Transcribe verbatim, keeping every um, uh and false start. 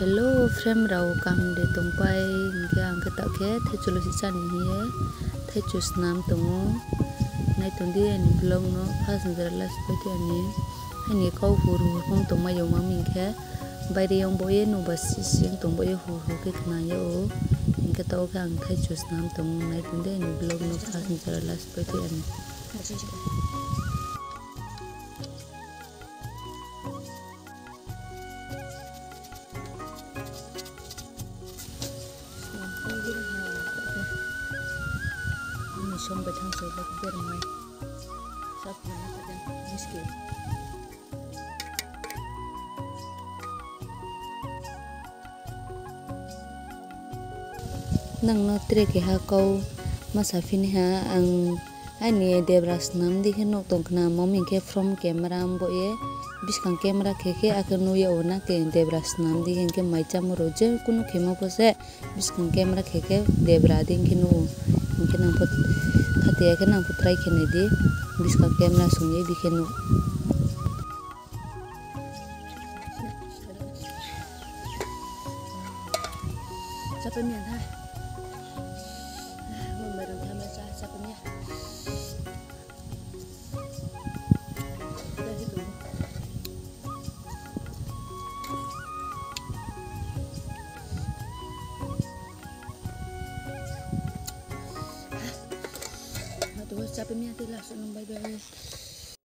Hello frame rau kam de tongpai ke ang ke tak ke the chulo si chan ni he the chus nam tongo nai tondi ni blong no passenger las pete ani ani kau huru hong tong ma yo ma min ke bai de yong boye no bas sing tong boye hu hu ke kna yo ke tau ke ang the chus nam tongo nai tondi ni blong no passenger las pete ani Song batang sobat bermain sab mana saja miskin nang no tre ke ha kau masafini ha ang ani debras nam di henok tongkna momin ke from camera ambo ye biskang camera ke ke akanu ye ona ke debras nam di hen ke maicam roje kunu khemo pose biskang camera ke ke debra ding kinu mungkin amput khati ya kena amput try kene di biskang camera sungai di kenu siapa ni ha membarang kamera siapa ni Siapa ni nanti langsung bye bye.